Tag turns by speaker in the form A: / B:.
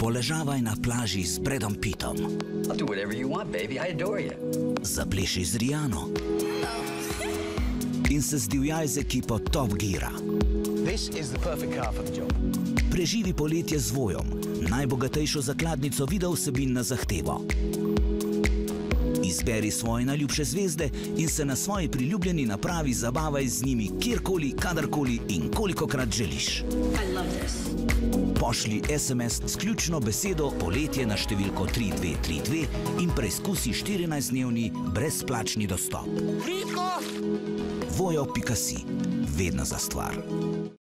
A: Poležavaj na plaži s Bradom Pittom.
B: I'll do whatever you want, baby. I adore you.
A: Zapleši z Rihanno. In se zdivjaj z ekipo Top Geara.
C: This is the perfect car for the job.
A: Preživi poletje z Vojom, najbogatejšo zakladnico video vsebin na zahtevo. Izberi svoje najljubše zvezde in se na svoji priljubljeni napravi zabavaj z njimi kjerkoli, kadarkoli in kolikokrat želiš.
D: I love this.
A: Pošlji SMS s ključno besedo poletje na številko 3232 in preizkusi 14-dnevni brezplačni dostop. Vojo.si. Vedno za stvar.